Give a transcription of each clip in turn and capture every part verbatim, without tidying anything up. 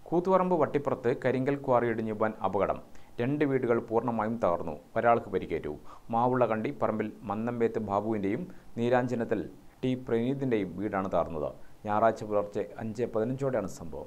കൂത്തുപറമ്പ് വട്ടിപ്പുറത്ത് കരിങ്കൽ ക്വാറി ഇടിഞ്ഞ് വൻ അപകടം. രണ്ട് വീടുകൾ പൂർണ്ണമായും തകർന്നു. ഒരാൾക്ക് പരിക്കേറ്റു. മാവുള്ളകണ്ടി പറമ്പിൽ മന്നമ്പേത്ത് ബാബുവിൻ്റെയും നീലാഞ്ചനത്തിൽ ടി പ്രണീതിൻ്റെയും വീടാണ് തകർന്നത്. ഞായറാഴ്ച പുലർച്ചെ അഞ്ച് പതിനഞ്ചോടെയാണ് സംഭവം.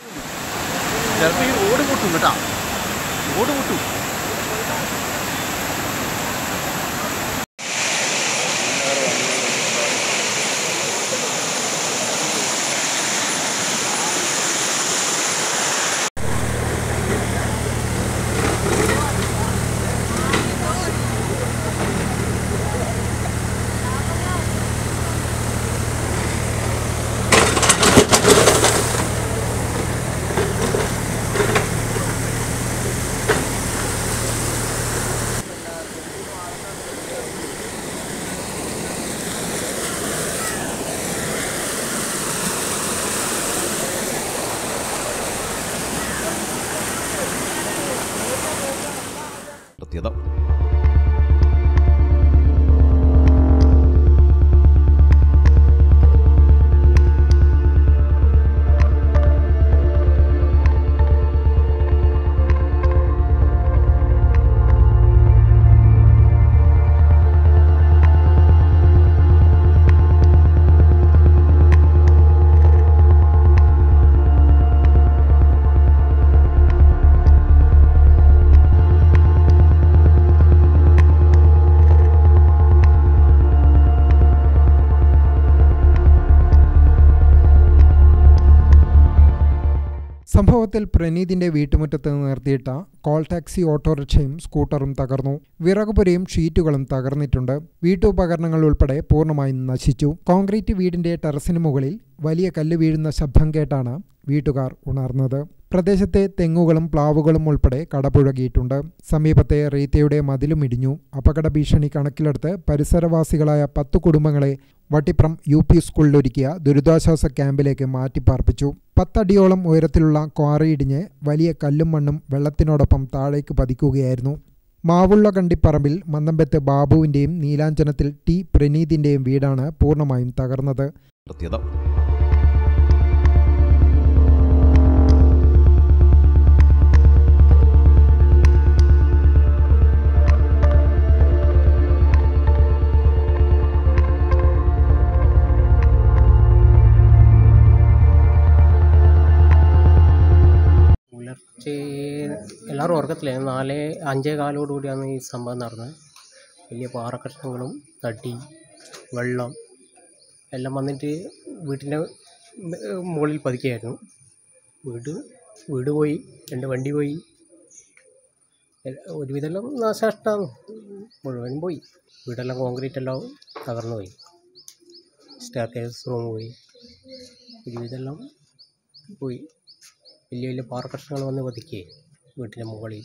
സംഭവത്തിൽ പ്രണീതിന്റെ വീട്ടുമുറ്റത്ത് നിർത്തിയിട്ട കോൾ ടാക്സി ഓട്ടോറിക്ഷയും സ്കൂട്ടറും തകർന്നു. വിറകുപുരയും ഷീറ്റുകളും തകർന്നിട്ടുണ്ട്. വീട്ടുപകരണങ്ങൾ ഉൾപ്പെടെ പൂർണ്ണമായും നശിച്ചു. കോൺക്രീറ്റ് വീടിന്റെ ടെറസിന് മുകളിൽ വലിയ കല്ല് വീഴുന്ന ശബ്ദം കേട്ടാണ് വീട്ടുകാർ ഉണർന്നത്. പ്രദേശത്തെ തെങ്ങുകളും പ്ലാവുകളും ഉൾപ്പെടെ കടപുഴകിയിട്ടുണ്ട്. സമീപത്തെ റീത്തയുടെ മതിലും ഇടിഞ്ഞു. അപകട ഭീഷണി കണക്കിലെടുത്ത് പരിസരവാസികളായ പത്തു കുടുംബങ്ങളെ വട്ടിപ്പുറം യു പി സ്കൂളിലൊരുക്കിയ ദുരിതാശ്വാസ ക്യാമ്പിലേക്ക് മാറ്റിപ്പാർപ്പിച്ചു. പത്തടിയോളം ഉയരത്തിലുള്ള ക്വാറി ഇടിഞ്ഞ് വലിയ കല്ലും മണ്ണും വെള്ളത്തിനോടൊപ്പം താഴേക്ക് പതിക്കുകയായിരുന്നു. മാവുള്ളകണ്ടിപ്പറമ്പിൽ മന്നമ്പേത്ത് ബാബുവിൻ്റെയും നീലാഞ്ചനത്തിൽ ടി പ്രണീതിൻ്റെയും വീടാണ് പൂർണ്ണമായും തകർന്നത്. എല്ലാവരും ഉറക്കത്തില്ല. നാല് അഞ്ചേ കാലോട് കൂടിയാണ് ഈ സംഭവം നടന്നത്. വലിയ പാറക്കഷ്ണങ്ങളും തടി വെള്ളം എല്ലാം വന്നിട്ട് വീട്ടിൻ്റെ മുകളിൽ പതിക്കുകയായിരുന്നു. വീട് വീട് പോയി, രണ്ട് വണ്ടി പോയി, ഒരുവിധമെല്ലാം നാശനഷ്ടമാണ്. മുഴുവനും പോയി. വീടെല്ലാം കോൺക്രീറ്റ് എല്ലാം തകർന്നു പോയി. സ്റ്റെയർകേസ് റൂം പോയി, ഒരുവിധമെല്ലാം പോയി. വലിയ വലിയ പാറക്കഷ്ണങ്ങൾ വന്ന് പതിക്കേ വീട്ടിൻ്റെ മുകളിൽ.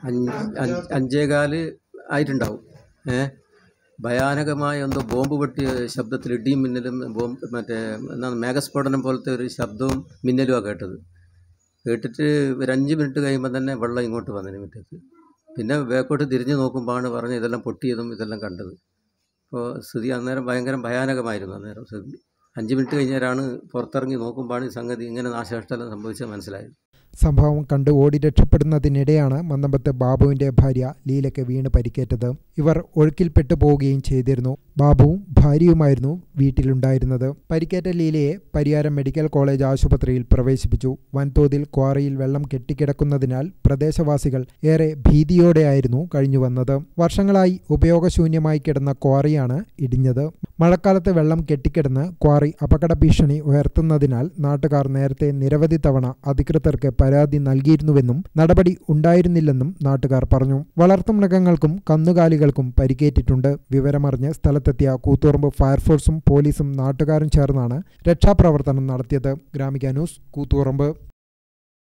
അഞ്ചേകാല് ആയിട്ടുണ്ടാവും. ഏ ഭയാനകമായ എന്തോ ബോംബ് പൊട്ടിയ ശബ്ദത്തിൽ ഇടിയും മിന്നലും ബോംബ് മറ്റേ എന്താണ് മേഘസ്ഫോടനം പോലത്തെ ഒരു ശബ്ദവും മിന്നലുമാണ് കേട്ടത്. കേട്ടിട്ട് ഒരു അഞ്ച് മിനിറ്റ് കഴിയുമ്പോൾ തന്നെ വെള്ളം ഇങ്ങോട്ട് വന്നതിന് മുറ്റത്ത്. പിന്നെ വേക്കോട്ട് തിരിഞ്ഞു നോക്കുമ്പോഴാണ് പറഞ്ഞ് ഇതെല്ലാം പൊട്ടിയതും ഇതെല്ലാം കണ്ടത്. അപ്പോൾ സ്ഥിതി അന്നേരം ഭയങ്കര ഭയാനകമായിരുന്നു. അന്നേരം സ്ഥിതി അഞ്ച് മിനിറ്റ് കഴിഞ്ഞാലാണ് പുറത്തിറങ്ങി നോക്കുമ്പോഴാണ് ഈ സംഗതി ഇങ്ങനെ നാശനഷ്ടം സംഭവിച്ചത് മനസ്സിലായത്. സംഭവം കണ്ട് ഓടി രക്ഷപ്പെടുന്നതിനിടെയാണ് മന്നമ്പത്ത് ബാബുവിൻ്റെ ഭാര്യ ലീലയ്ക്ക് വീണ് പരിക്കേറ്റത്. ഇവർ ഒഴുക്കിൽപ്പെട്ടു പോവുകയും ചെയ്തിരുന്നു. ബാബുവും ഭാര്യയുമായിരുന്നു വീട്ടിലുണ്ടായിരുന്നത്. പരിക്കേറ്റ ലീലയെ പരിയാരം മെഡിക്കൽ കോളേജ് ആശുപത്രിയിൽ പ്രവേശിപ്പിച്ചു. വൻതോതിൽ ക്വാറിയിൽ വെള്ളം കെട്ടിക്കിടക്കുന്നതിനാൽ പ്രദേശവാസികൾ ഏറെ ഭീതിയോടെയായിരുന്നു കഴിഞ്ഞുവന്നത്. വർഷങ്ങളായി ഉപയോഗശൂന്യമായി കിടന്ന ക്വാറിയാണ് ഇടിഞ്ഞത്. മഴക്കാലത്ത് വെള്ളം കെട്ടിക്കിടന്ന് ക്വാറി അപകട ഭീഷണി ഉയർത്തുന്നതിനാൽ നാട്ടുകാർ നേരത്തെ നിരവധി തവണ അധികൃതർക്ക് പരാതി നൽകിയിരുന്നുവെന്നും നടപടി ഉണ്ടായിരുന്നില്ലെന്നും നാട്ടുകാർ പറഞ്ഞു. വളർത്തുമൃഗങ്ങൾക്കും കന്നുകാലികൾക്കും പരിക്കേറ്റിട്ടുണ്ട്. വിവരമറിഞ്ഞ് സ്ഥലത്തെത്തിയ കൂത്തുപറമ്പ് ഫയർഫോഴ്സും പോലീസും നാട്ടുകാരും ചേർന്നാണ് രക്ഷാപ്രവർത്തനം നടത്തിയത്. ഗ്രാമിക ന്യൂസ്, കൂത്തുപറമ്പ്.